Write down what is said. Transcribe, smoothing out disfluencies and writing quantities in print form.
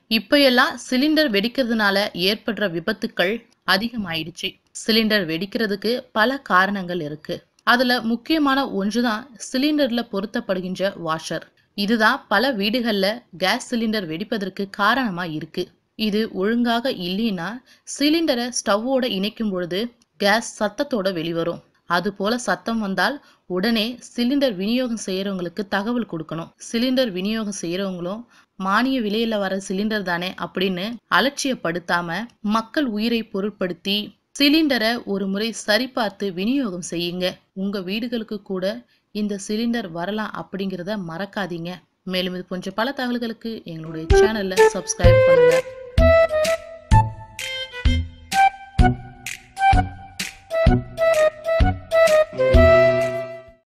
இப்ப எல்லாம் சிலிண்டர் வெடிக்கிறதுனால ஏற்படுற விபத்துக்கள் அதிகமாயிடுச்சு. சிலிண்டர் வெடிக்கிறதுக்கு பல காரணங்கள் இருக்கு. அதுல முக்கியமான ஒன்றுதான் சிலிண்டர்ல பொருத்தப்படுகின்ற வாஷர். இதுதான் பல வீடுகள்ல கேஸ் சிலிண்டர் வெடிப்பதற்கு காரணமா இருக்கு. இது ஒழுங்காக இல்லைன்னா சிலிண்டரை ஸ்டவ்வோட இணைக்கும் பொழுது கேஸ் சத்தத்தோட வெளிவரும். அது போல சத்தம் வந்தால் உடனே சிலிண்டர் விநியோகம் செய்யறவங்களுக்கு தகவல் கொடுக்கணும். சிலிண்டர் விநியோகம் செய்யறவங்களும் மானிய விலையில வர சிலிண்டர் தானே அப்படின்னு அலட்சியப்படுத்தாம மக்கள் உயிரை பொருட்படுத்தி சிலிண்டரை ஒரு முறை சரிபார்த்து விநியோகம் செய்யுங்க. உங்க வீடுகளுக்கு கூட இந்த சிலிண்டர் வரலாம் அப்படிங்கிறத மறக்காதீங்க. மேலும் இது போன்ற பல தகவல்களுக்கு எங்களுடைய சேனல்ல சப்ஸ்கிரைப் பண்ணுங்க.